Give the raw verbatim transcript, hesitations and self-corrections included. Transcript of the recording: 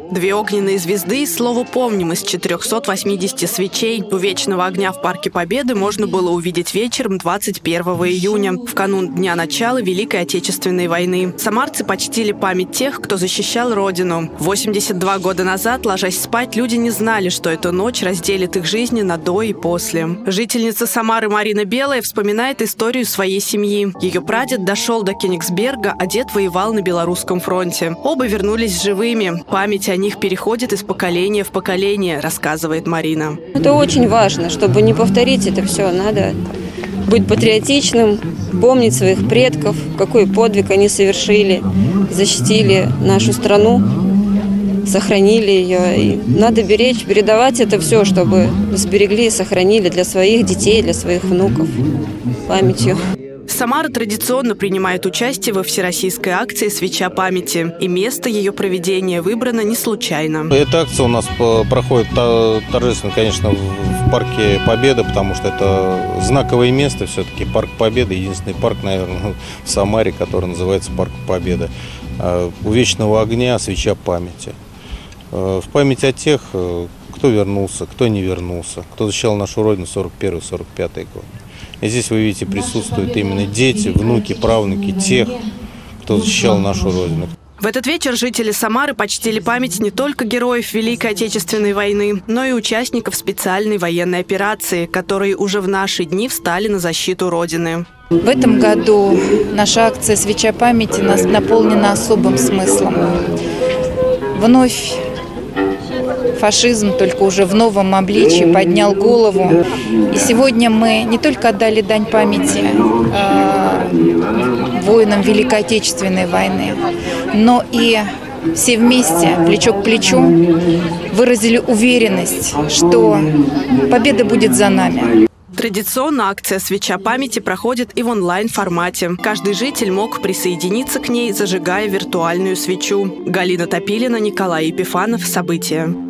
Две огненные звезды и слово «помним» из четырёхсот восьмидесяти свечей у Вечного огня в Парке Победы можно было увидеть вечером двадцать первого июня, в канун дня начала Великой Отечественной войны. Самарцы почтили память тех, кто защищал Родину. восемьдесят два года назад, ложась спать, люди не знали, что эта ночь разделит их жизни на «до» и «после». Жительница Самары Марина Белая вспоминает историю своей семьи. Ее прадед дошел до Кёнигсберга, а дед воевал на Белорусском фронте. Оба вернулись живыми. Память о них переходит из поколения в поколение, рассказывает Марина. Это очень важно, чтобы не повторить это все. Надо быть патриотичным, помнить своих предков, какой подвиг они совершили, защитили нашу страну, сохранили ее. И надо беречь, передавать это все, чтобы сберегли и сохранили для своих детей, для своих внуков памятью. Самара традиционно принимает участие во всероссийской акции «Свеча памяти», и место ее проведения выбрано не случайно. Эта акция у нас проходит торжественно, конечно, в Парке Победы, потому что это знаковое место, все-таки Парк Победы, единственный парк, наверное, в Самаре, который называется Парк Победы. У Вечного огня свеча памяти. В память о тех, кто вернулся, кто не вернулся, кто защищал нашу Родину в сорок первый — сорок пятый год. И здесь, вы видите, присутствуют именно дети, внуки, правнуки тех, кто защищал нашу Родину. В этот вечер жители Самары почтили память не только героев Великой Отечественной войны, но и участников специальной военной операции, которые уже в наши дни встали на защиту Родины. В этом году наша акция «Свеча памяти» наполнена особым смыслом. Вновь фашизм, только уже в новом обличии, поднял голову. И сегодня мы не только отдали дань памяти э, воинам Великой Отечественной войны, но и все вместе, плечо к плечу, выразили уверенность, что победа будет за нами. Традиционно акция «Свеча памяти» проходит и в онлайн-формате. Каждый житель мог присоединиться к ней, зажигая виртуальную свечу. Галина Топилина, Николай Епифанов. События.